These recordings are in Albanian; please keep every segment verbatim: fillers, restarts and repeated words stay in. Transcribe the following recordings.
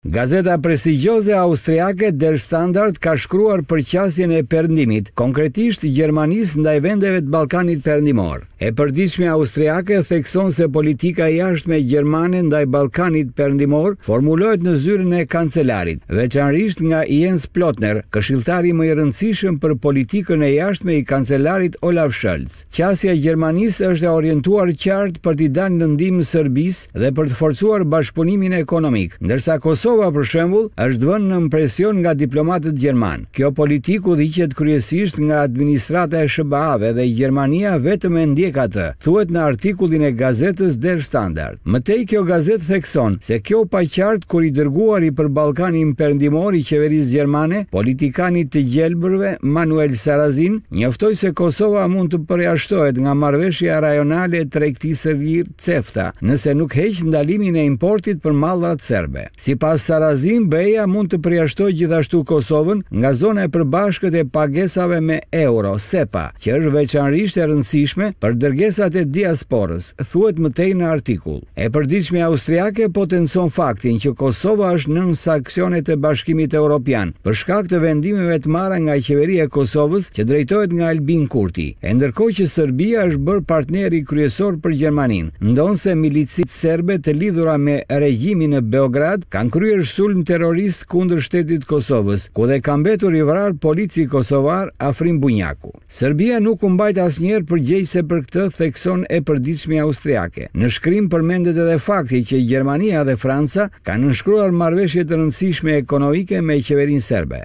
Gazeta prestigjioze austriake Der Standard ka shkruar për qasjen e perëndimit, konkretisht Gjermanisë ndaj vendeve të Ballkanit Perëndimor. E përditshmja austriake thekson se politika e jashtme gjermane ndaj Ballkanit Perëndimor formulohet në zyrën e kancelarit, veçanërisht nga Jens Plotner, këshilltari më i rëndësishëm për politikën e jashtme i kancelarit Olaf Scholz. Qasja e Gjermanisë është e orientuar qartë për t'i dalë në ndihmë Serbisë dhe për të forcuar bashkëpunimin ekonomik, ndërsa Kosova për shembull është vënë në presion nga diplomatët gjerman. Kjo politikë udhëhiqet kryesisht nga administrata e S B A-ve dhe Gjermania vetëm e ndjek atë, thuhet në artikullin e gazetës Der Standard. Mëtej kjo gazetë thekson se kjo pa qartë kur i dërguari për Ballkanin Perëndimor i qeverisë gjermane, politikani të gjelbërve Manuel Sarazin njoftoi se Kosova mund të përjashtohet nga marrëveshja rajonale e tregtisë së lirë CEFTA, nëse nuk heq ndalimin e importit për mallrat serbe. Sipas Sarazin, B E A mund të përjashtoj gjithashtu Kosovën nga zona e përbashkët e pagesave me euro, SEPA, që është veçanërisht e rëndësishme për dërgesat e diasporës, thuhet mëtej në artikull. E përditshmja austriake potencon faktin që Kosova është nën sanksionet e Bashkimit Evropian për shkak të vendimeve të marra nga qeveria e Kosovës që drejtohet nga Albin Kurti, e ndërkohë që Serbia është bërë partneri kryesor për Gjermaninë, ndonse milicit serbe të lidhura me regjimin në Beograd kanë kryer sulm terrorist kundër shtetit Kosovës, ku dhe ka mbetur i vrarë polici kosovar Afrim Bunjaku. Serbia nuk u mbajt asnjëherë përgjegjëse për këtë, thekson e përditshmja austriake. Në shkrim përmendet edhe fakti që Gjermania dhe Franca kanë nënshkruar marrëveshje të rëndësishme ekonomike me qeverinë serbe.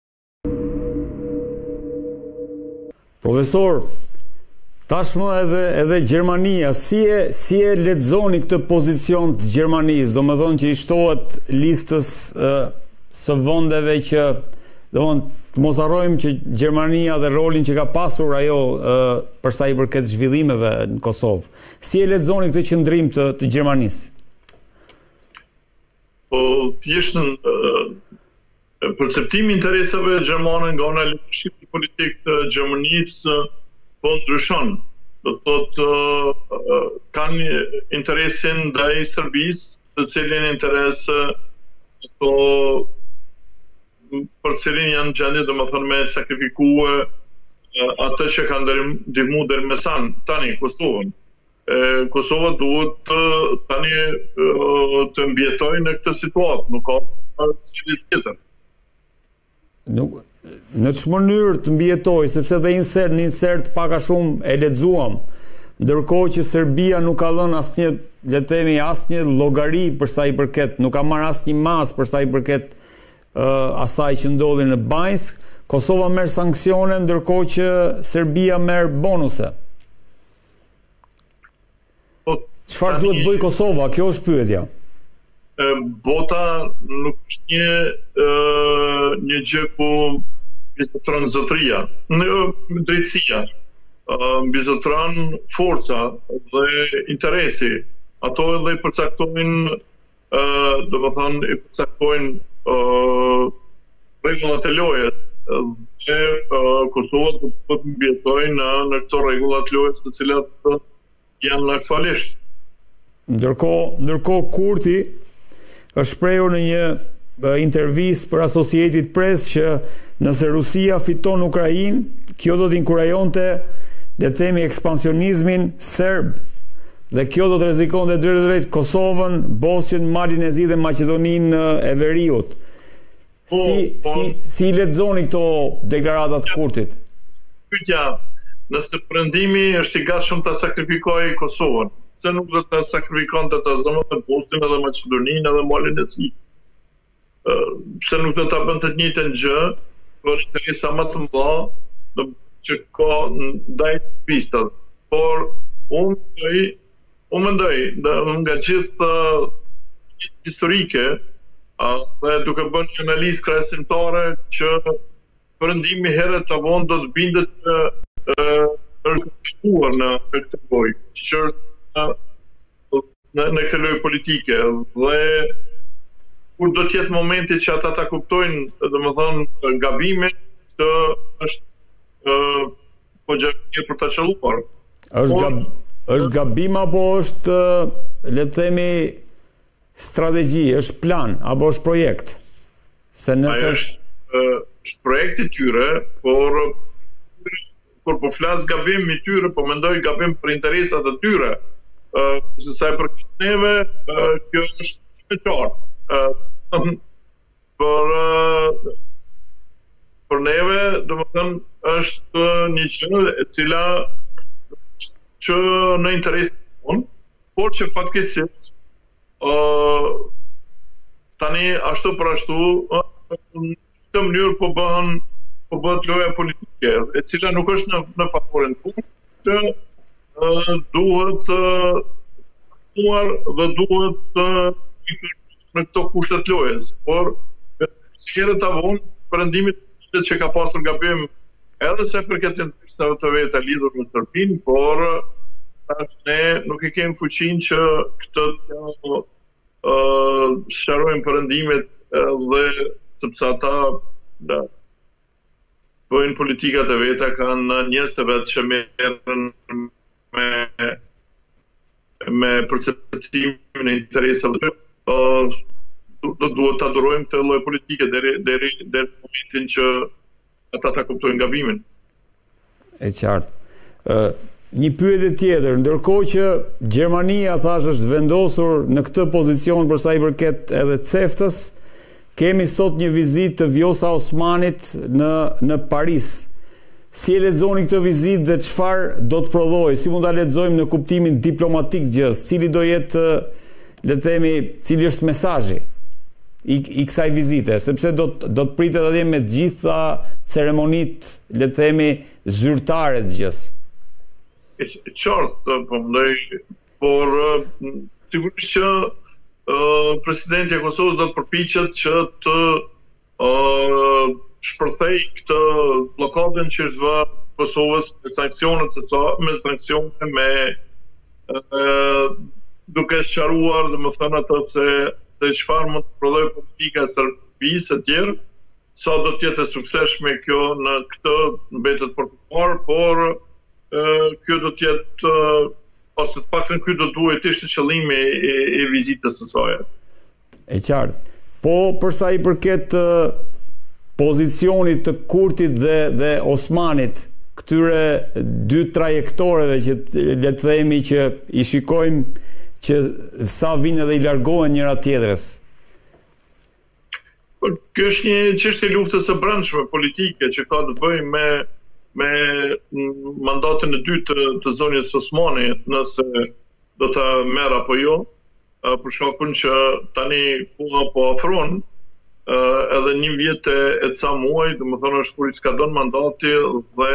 Profesor, tashmë edhe edhe Gjermania, si e si e lexoni këtë pozicion të Gjermanisë, domethënë që i shtohet listës uh, së vendeve që, domethënë, mos harrojmë që Gjermania dhe rolin që ka pasur ajo uh, për sa i përket zhvillimeve në Kosovë. Si e lexoni këtë qëndrim të, të Gjermanisë? Po, thjesht në uh, përcaktimi interesave gjermane nga ana leadershipi politik të Gjermanisë po ndryshon. Do të thotë uh, kanë interesin ndaj Serbisë, të cilin interes ato për cilin janë gjendje, domethënë me sakrifikue uh, atë që kanë ndihmu deri më son tani Kosovën. Uh, Kosova duhet uh, tani uh, të mbjetojë në këtë situatë, nuk ka gjë tjetër. Nuk në çfarë mënyrë të mbjetoj, sepse dhe insert në insert pak a shumë e lexuam, ndërkohë që Serbia nuk ka dhënë asnjë, le të themi, asnjë llogari për sa i përket, nuk ka marrë asnjë mas për sa i përket uh, asaj që ndodhi në Banjsk. Kosova merr sanksione, ndërkohë që Serbia merr bonuse. Çfarë duhet bëj Kosova? Kjo është pyetja. Bota nuk është një uh, një gjë ku mbizotron zotëria, në drejtësia, uh, mbizotron forca dhe interesi. Ato edhe i përcaktojnë, uh, do të thonë, i përcaktojnë uh, rregullat e lojës dhe uh, Kosova do të mbjetojë në në këto rregulla të lojës, të cilat uh, janë aktualisht. Ndërkohë, ndërkohë Kurti është shprehur në një intervistë për Associated Press që nëse Rusia fiton Ukrainë, kjo do të inkurajonte, le të themi, ekspansionizmin serb, dhe kjo do të rrezikonte drejt drejt Kosovën, Bosnjën, Malin e Zi dhe Maqedoninë e Veriut. Si si si lexoni këto deklarata të Kurtit? Pyetja, nëse Perëndimi është i gatshëm ta sakrifikojë Kosovën, se nuk do të sakrifikon të të zonët e Bosnjën edhe Maqedoninë edhe Malin e Zi. Pse nuk do të bën të njëjtën gjë për interesa më të mëdha që ka ndaj pistat. Por unë mendoj, unë mendoj nga gjithë historike dhe duke bërë një analizë krahasimtare që Perëndimi herët të vonë do të bindet që është në këtë lojë, që në, në këtë lojë politike, dhe kur do të jetë momenti që ata ta kuptojnë, domethënë, gabimin, që është uh, po gjë për ta qelluar. Është gab, është gabim apo është, le të themi, strategji, është plan, apo është projekt? Se nëse... Ajo është, është projekt i tyre, por kur po flas gabim i tyre, po mendoj gabim për interesat e tyre. Se sa e përket neve, kjo është e qartë. Por për neve, domethënë, është një gjë e cila që në interes tonë, por që fatkeqësisht tani ashtu për ashtu në këtë mënyrë po bëhen po bëhet loja politike, e cila nuk është në, në favorin tonë, që duhet tuar dhe duhet në këto kushtet lojës, por herët avon perëndimit që ka pasur gabim edhe se përket interesave të veta lidhur me Shqipërinë, por ne nuk e kemi fuqinë që këtë të sqarojmë perëndimet dhe sepse ata da, bëjnë politikat e veta, kanë njerëz të vetë që merren me me përceptimin e interesave uh, do duhet ta durojmë këtë lloj politike deri deri deri në momentin që ata ta kuptojnë gabimin. E qartë. Uh, një pyetje tjetër, ndërkohë që Gjermania thash është vendosur në këtë pozicion për sa i përket edhe CEFTA-s, kemi sot një vizitë të Vjosa Osmanit në në Paris. Si e lexoni këtë vizitë dhe çfarë do të prodhojë? Si mund ta lexojmë në kuptimin diplomatik gjës? Cili do jetë, le të themi, cili është mesazhi i, i kësaj vizite? Sepse do të do të pritet atje me të gjitha ceremonitë, le të themi, zyrtare të gjës. E qartë, po mendoj, por sigurisht që uh, presidenti i Kosovës do të përpiqet që të uh, shpërthej këtë blokadën që është vë Kosovës me sankcionet të sa, me sankcione, me uh, duke sqaruar, domethënë ato se se çfarë mund të prodhojë politika e Serbisë e tjerë, sa do të jetë e suksesshme kjo në këtë mbetet për të parë, por uh, kjo do të jetë uh, ose të paktën ky do duhet të ishte qëllimi i, i vizitës së saj. E qartë. Po përsa i përket uh, pozicionit të Kurtit dhe dhe Osmanit, këtyre dy trajektoreve që le të themi që i shikojmë që sa vinë edhe i largohen njëra tjetrës. Kjo është një çështje luftës së brendshme politike që ka të bëjë me me mandatin e dytë të, të zonjës Osmani, nëse do të merr apo jo, për shkakun që tani koha po afron, edhe një vjet e, e ca muaj, domethënë është kur i ka dhënë mandati dhe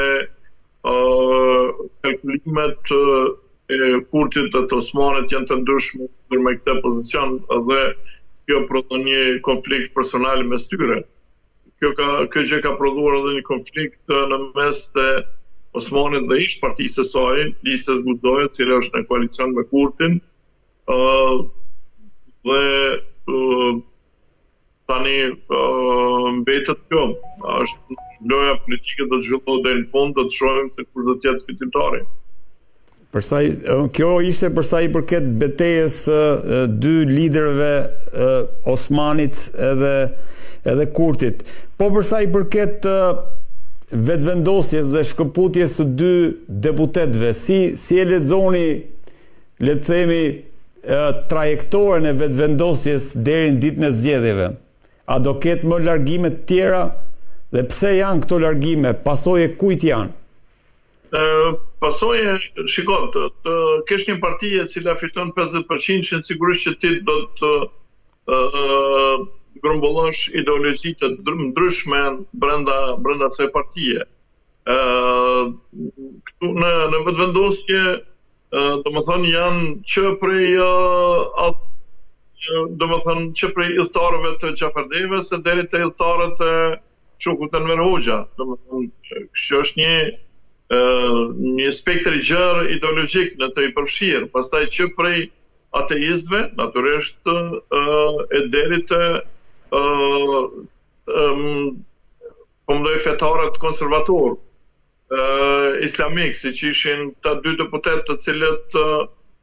uh, kalkulimet e Kurtit dhe të Osmanit janë të ndryshme me këtë pozicion dhe kjo prodhon një konflikt personal mes tyre. Kjo ka kjo gjë ka prodhuar edhe një konflikt në mes të Osmanit dhe ish partisë së saj, Listës Gudoje, e cila është në koalicion me Kurtin. Uh, dhe uh, tani uh, mbetet kjo. Është loja politike do të zhvillohet deri në fund, do të shohim se kur do të jetë fitimtari. Përsa kjo ishte përsa i përket betejës uh, dy liderëve uh, Osmanit edhe edhe Kurtit. Po përsa i përket uh, vetëvendosjes dhe shkëputjes së dy deputetëve, si si e lexoni, le të themi, uh, trajektoren e vetëvendosjes deri në ditën e zgjedhjeve? A do ketë më largime të tjera dhe pse janë këto largime? Pasojë kujt janë? Uh, pasojë, shikon, të, të kesh një parti e cila fiton pesëdhjetë përqind, që sigurisht që ti do të uh, grumbullosh ideologji të ndryshme brenda brenda kësaj partie. Uh, këtu në në vetëvendosje, uh, domethënë janë që prej uh, domethënë që prej udhëtarëve të Xhaferdejeve se deri te udhëtarët e Shokut Enver Hoxha. Domethënë kjo është një uh, një spektër i gjerë ideologjik në të i përfshirë. Pastaj që prej ateistëve, natyrisht uh, e deri te Uh, um, po mendoj fetarët konservator, uh, islamik, si që ishin ta dy deputet të cilët uh,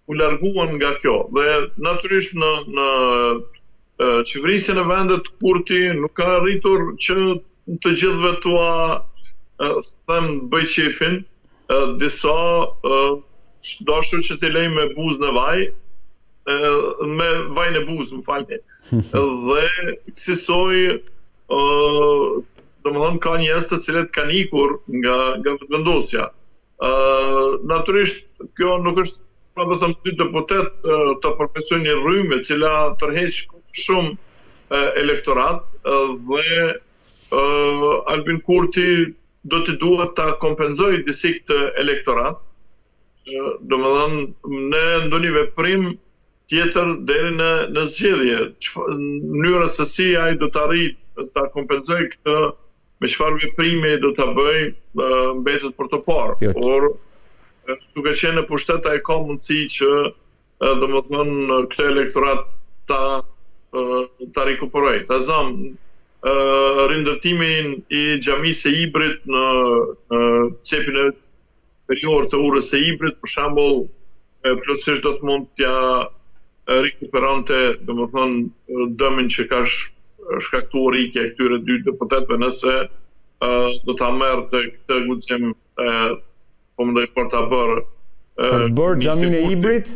u larguan nga kjo. Dhe natyrisht në, në uh, qeverisjen e vendit Kurti nuk ka arritur që të gjithëve tua uh, them bëj qefin, uh, disa uh, dashur që të lej me buzë në vaj, uh, me vaj në buzë, më falni. Dhe kësaj uh, domethënë ka njerëz të cilët kanë ikur nga nga vendosja. Uh, natyrisht kjo nuk është pra të them dy deputet uh, të përfaqësojnë një rrymë e cila tërheq shumë uh, elektorat uh, dhe uh, Albin Kurti do të duhet ta kompenzojë disi këtë elektorat. Uh, domethënë në ndonjë veprim tjetër deri në në zgjedhje, në mënyrë se si ai do të arrijë ta kompenzojë këtë, me çfarë veprimi do ta bëj, uh, mbetet për të parë. Por duke qenë në pushtet ai ka mundësi që uh, domethënë këtë elektorat ta uh, ta rikuperoj. Ta zëm uh, rindërtimin i xhamisë së Ibrit në uh, cepin e perior të urës së Ibrit, për shembull, uh, plotësisht do të mund t'ja rikuperante domethënë dëmin që ka sh shkaktuar rikja e këtyre dy deputetëve nëse uh, do ta merrte këtë guxim uh, po mendoj për ta bërë uh, për të bërë xhamin e Ibrit?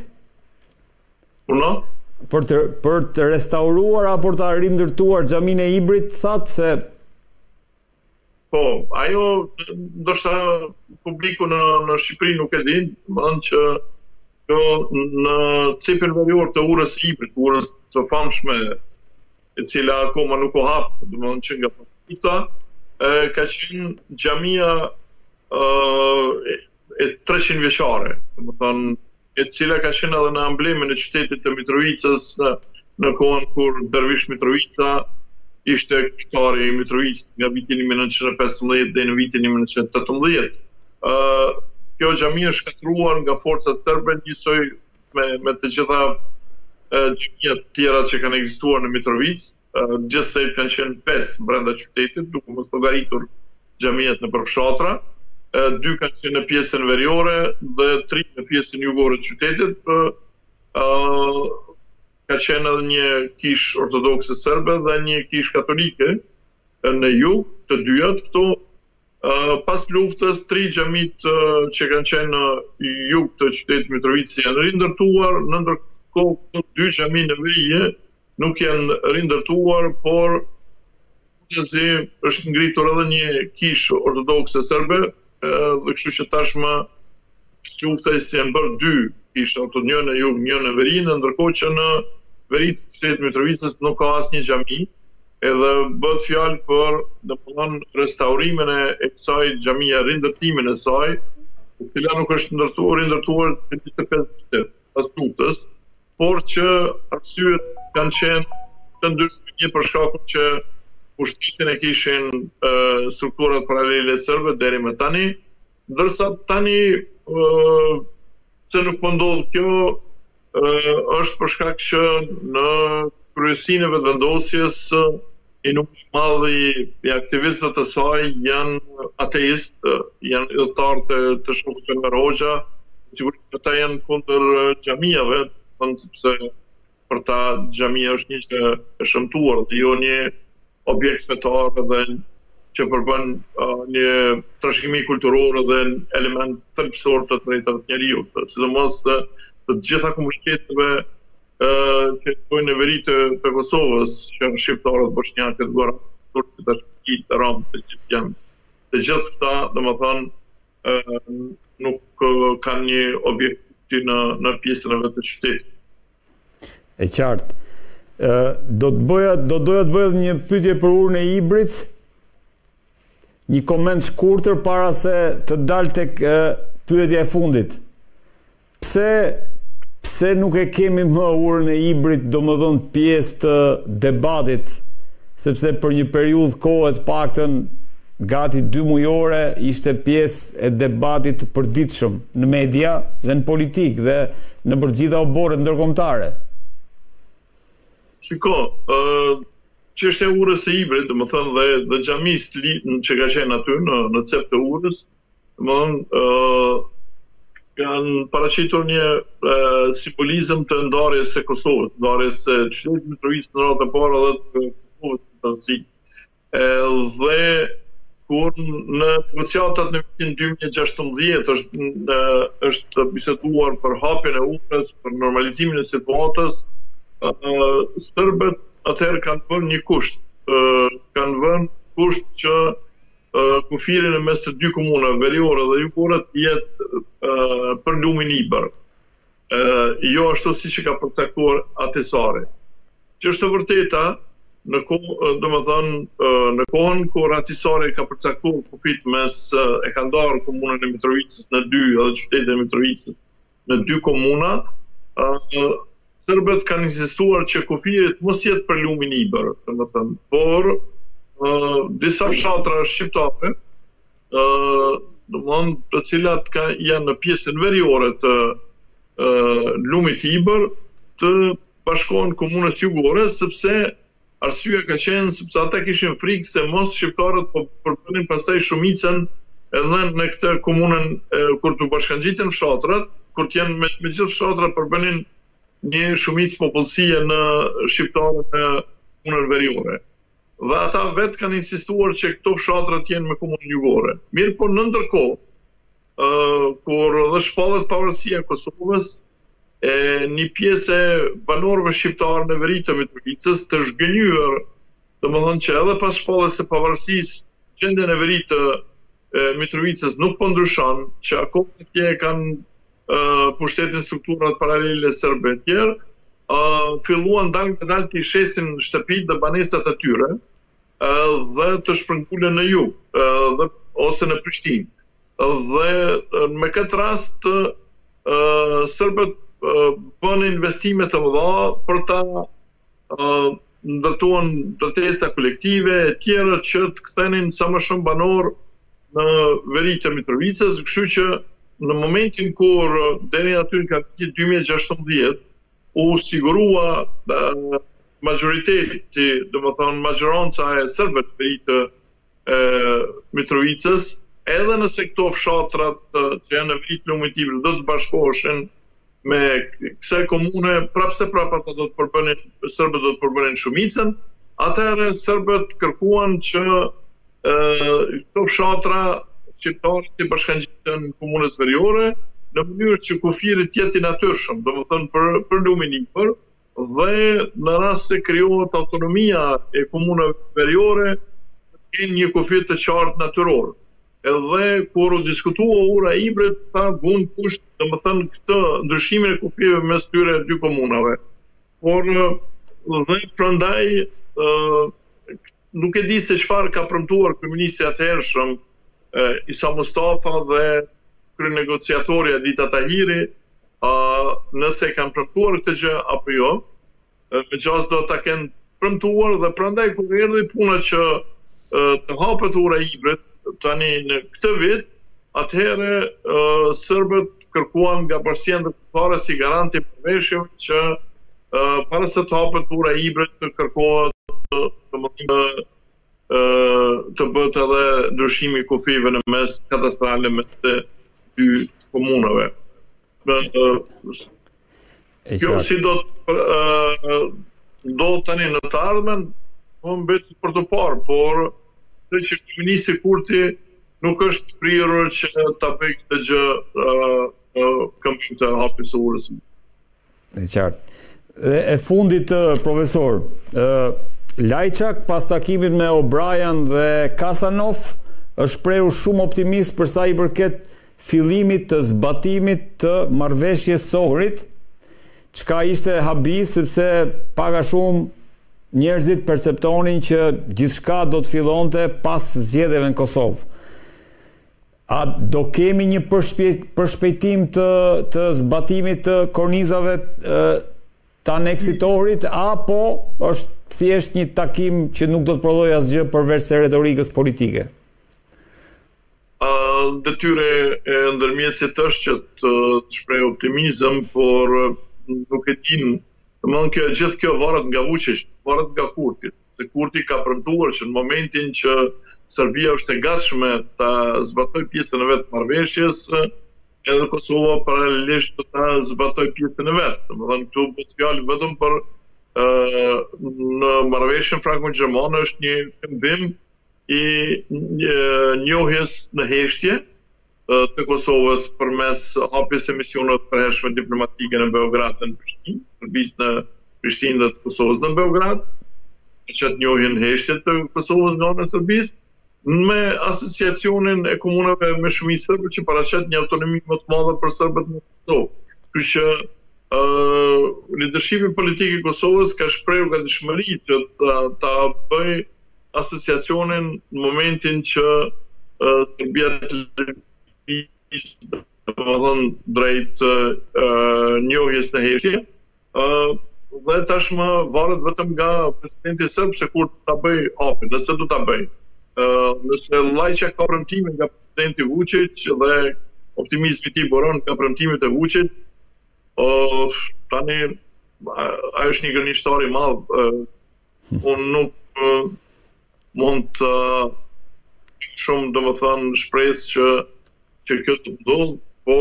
Uno? Për të për të restauruar apo të rindërtuar xhamin e Ibrit, thatë se po, ajo ndoshta publiku në në Shqipëri nuk e din, domethënë që kjo në cepin verior të urës së Ibrit, urës së famshme e cila akoma nuk o hapë, dhe më në që nga përkuta, ka qenë xhamia e, e treqind vjeçare, dhe më thënë, e cila ka qenë edhe në emblemin e qytetit të Mitrovicës në, në kohën kur Dervish Mitrovica ishte kryetari i Mitrovicës nga viti një mijë nëntëqind e pesëmbëdhjetë deri në vitin një mijë nëntëqind e tetëmbëdhjetë. Uh, kjo xhami është shkatruar nga forcat serbe njësoj me, me të gjitha xhamia të tjera që kanë ekzistuar në Mitrovicë, uh, gjithsej kanë qenë pesë brenda qytetit, duke mos llogaritur xhamiat në përfshatra, uh, dy kanë qenë në pjesën veriore dhe tri në pjesën jugore të qytetit. Uh, uh, ka qenë edhe një kish ortodokse serbe dhe një kish katolike në jug, të dyja këto. Uh, pas luftës, tri xhamit uh, që kanë qenë në jug të qytetit Mitrovicës janë rindërtuar, në ndërkohë këto dy xhami në veri nuk janë rindërtuar, por si është ngritur edhe një kish ortodokse serbe, uh, dhe kështu që tashmë luftës janë bërë dy kish, ato një në jug, një në veri, në ndërkohë që në veri të qytetit Mitrovicës nuk ka asnjë xhami. Edhe bëhet fjalë për domethënë restaurimin e kësaj xhamie, rindërtimin e saj, e cila nuk është ndërtuar, rindërtuar në njëzet e pesë vjet pas luftës, por që arsyet kanë qenë të ndryshme, një për shkakun që pushtetin e kishin uh, strukturat paralele serbe deri më tani, ndërsa tani uh, se nuk po ndodh kjo uh, është për shkak që në kryesinë e vetëvendosjes i nuk madhi i aktivistët të saj janë ateist, janë idhëtar të, të shokëve në Rogja, sigurisht që ata janë kundër xhamiave, sepse për ta xhamia është një që e shëmtuar, dhe jo një objekt fetar dhe që përbën uh, një trashëgimi kulturore dhe një element thelbësor të drejtave të njerëzit, sidomos të, të gjitha komuniteteve Uh, qëtojnë në veri të, të Kosovës, që janë shqiptarët, bosnjakët, gorat, turkët, ashkit, ramë, të gjithë janë. Të gjithë këta, dhe më thënë, uh, nuk uh, kanë një objekti në, në pjesën e vetë të qytetit. E qartë. Uh, do të bëja, do doja të bëja një pyetje për urën e Ibrit, një koment shkurtër para se të dalë tek uh, pyetja e fundit. Pse Pse nuk e kemi më urën e Ibrit, domethënë pjesë të debatit, sepse për një periudhë kohë të paktën gati dy mujore ishte pjesë e debatit të përditshëm në media dhe në politikë dhe në përgjithësi oborret ndërkombëtare. Shiko, uh, çështja e urës së Ibrit, domethënë dhe dhe xhamisë që ka qenë aty në në cep të urës, domethënë uh, kanë paraqitur një uh, simbolizëm të ndarjes së Kosovës, ndarjes së qytetit Mitrovicës në radhë të parë dhe të Kosovës në tërësi. Dhe kur në negociatat në vitin dy mijë e gjashtëmbëdhjetë është, uh, është biseduar për hapjen e ufrës, për normalizimin e situatës, uh, serbët atëherë kanë vënë një kusht, uh, kanë vënë kusht që Uh, kufirin e mes të dy komunave, veriore dhe jugore, të jetë uh, për lumin Ibër. Uh, jo ashtu si që ka përcaktuar Ahtisaari. Që është të vërteta, në, ko, uh, thënë, uh, në kohën kur Ahtisaari ka përcaktuar kufit mes uh, e ka ndarë komunën e Mitrovicës në dy, edhe qytetin e Mitrovicës në dy komuna, uh, serbët kanë insistuar që kufirit mos jetë për lumin Ibër, thënë, por Uh, disa fshatra shqiptare, uh, domthon, të cilat ka, janë në pjesën veriore të uh, lumit Ibër, të bashkohen komunës jugore, sepse arsyeja ka qenë sepse ata kishin frikë se mos shqiptarët po përbënin pastaj shumicën edhe në këtë komunën uh, kur të bashkangjiten fshatrat, kur të jenë me, me gjithë fshatrat përbënin një shumicë popullsie në shqiptarët në komunën veriore. Dhe ata vetë kanë insistuar që këto fshatrat jenë me komunën jugore. Mirë, por në ndërkohë, uh, kur dhe shpallet pavarësia e Kosovës, e një pjesë e banorëve shqiptarë në veri të Mitrovicës të zhgënjur, domethënë që edhe pas shpalljes së pavarësisë, gjendja në veri të e, Mitrovicës nuk po ndryshon, që akoma që kanë uh, pushtetin strukturat paralele serbe të tjerë, uh, filluan dalë të dalë të i shesin shtëpit dhe banesat e tyre, dhe të shpërngulen në jug, dhe, ose në Prishtinë. Dhe me këtë rast, serbët bën investime të mëdha për ta ndërtuar ndërtesa kolektive e tjera që të kthenin sa më shumë banor në veri të Mitrovicës, kështu që në momentin kur deri aty ka vitin dy mijë e gjashtëmbëdhjetë u sigurua majoriteti, do të thonë majoranca e serbëve të verit të e, Mitrovicës, edhe nëse këto fshatrat që janë në veri të lumit Ibër do të bashkoheshin me kësaj komune, prapse prapa ata do të përbënin, serbët do të përbënin shumicën, atëherë serbët kërkuan që e, këto fshatra shqiptarë të bashkangjiten komunës veriore në mënyrë që kufiri të jetë i natyrshëm, do të thonë për, për lumin Ibër, dhe në rast se krijohet autonomia e komunave veriore, të një kufir të qartë natyror. Edhe kur u diskutua ura e Ibrit, ta gun kusht, domethënë këtë ndryshimin e kufirëve mes tyre dy komunave. Por dhe prandaj nuk e di se çfarë ka premtuar kryeministri atëhershëm Isa Mustafa dhe kryenegociatori Adita Tahiri, Uh, nëse kanë premtuar këtë gjë apo jo, me gjas do ta kenë premtuar dhe prandaj kur erdhi puna që uh, të hapet ura e Ibrit tani në këtë vit, atëherë uh, serbët kërkuan nga Bashkia Ndërkombëtare si garanti përveshje që uh, para se të hapet ura e Ibrit të kërkohet të, të, uh, të bëhet edhe ndryshimi i kufive në mes katastrale mes të dy komunave. Kjo si do të do tani në të ardhmen po mbet për të parë, por se që kryeministri Kurti nuk është prirur që ta bëjë këtë gjë këmbim të hapjes së urës. E qartë. E fundit, profesor, Lajçak pas takimit me O'Brien dhe Kasanov është shprehur shumë optimist për sa i përket fillimit të zbatimit të marrëveshjes së Ohrit, çka ishte habi sepse pak a shumë njerëzit perceptonin që gjithçka do të fillonte pas zgjedhjeve në Kosovë. A do kemi një përshpejtim të, të zbatimit të kornizave të aneksit të Ohrit, apo është thjesht një takim që nuk do të prodhojë asgjë përveç se retorikës politike? Detyre e ndërmjetësit është që të shpreh optimizëm, por nuk e din. Domethënë kjo gjithë kjo varet nga Vučić, varet nga Kurti. Se Kurti ka premtuar që në momentin që Serbia është e gatshme ta zbatojë pjesën e vet të marrëveshjes, edhe Kosova paralelisht do ta zbatoj pjesën e vet. Domethënë këtu bëhet fjalë vetëm për uh, në marrëveshjen franko-gjermane është një këmbim i njohjes në heshtje të Kosovës përmes hapjes e misioneve të përhershme diplomatike në Beograd dhe në Prishtinë, përballë në Prishtinë dhe të Kosovës në Beograd, që të njohin heshtje të Kosovës nga ana e Serbisë, me asociacionin e komunave me shumicë serbe që paraqet një autonomi më të madhe për serbët në Kosovë. Kështu që uh, leadershipi politik i Kosovës ka shprehur gatishmëri që ta, ta bëj asociacionin në momentin që uh, Serbia të domethënë drejt uh, njohjes në heshtje. Uh, dhe tashmë varet vetëm nga presidenti serb se kur ta bëj hapin, nëse do ta bëj. Uh, nëse Lajçak ka premtime nga presidenti Vučić dhe optimizmi i tij boron nga premtimet e Vučić, uh, tani ajo është një gënjeshtar i madh. Uh, unë nuk uh, mund të uh, shumë domethënë shpresë që që kjo të ndodhë, po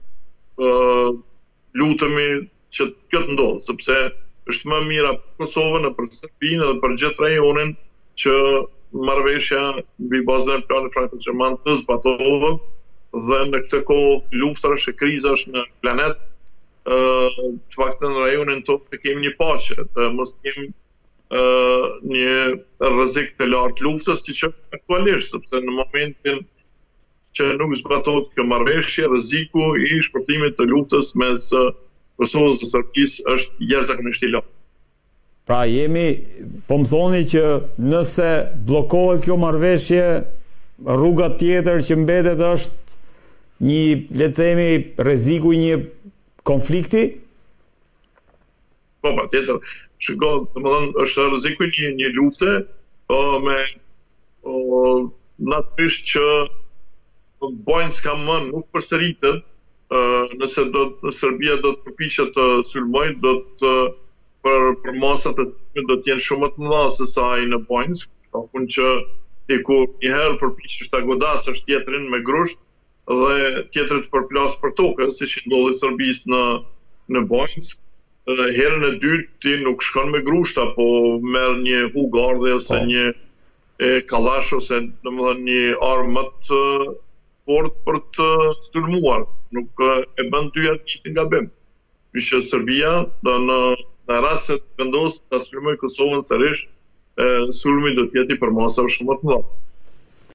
uh, lutemi që kjo të ndodhë, sepse është më mira për Kosovën, për Serbinë dhe për gjithë rajonin që marrëveshja mbi bazën e planit franko-gjerman të zbatohet dhe në këtë kohë luftash e krizash në planet, uh, të paktën në rajonin tonë të kemi një paqe, të mos kemi uh, një rrezik të lartë luftës siç është aktualisht, sepse në momentin që nuk zbatohet kjo marrëveshje, rreziku i shpërtimit të luftës mes Kosovës dhe Serbisë është jashtëzakonisht i lartë. Pra jemi, po më thoni që nëse bllokohet kjo marrëveshje, rruga tjetër që mbetet është një, le të themi, rreziku i një konflikti? Po, patjetër. Shiko, domethënë është rreziku i një, një lufte, po me po, natyrisht që bojnë s'ka më nuk përsëritet, uh, nëse do në Serbia do të përpiqet të sulmojë, do të për, për masat e të do të jenë shumë më të mëdha se sa ai në Bojnsk, apo që ti kur një herë përpiqesh ta godasësh tjetrin me grusht dhe tjetri të përplas për tokë, siç i ndodhi Serbisë në në Bojnsk. Uh, herën e dytë ti nuk shkon me grusht apo merr një hugardhe ose oh. një e kallash ose domethënë një armë më të fort për të sulmuar, nuk e bën dy atë një gabim. Kështu që Serbia do në, në rast se të vendosë ta sulmojë Kosovën sërish, sulmi do të jetë i përmasur shumë më të madh.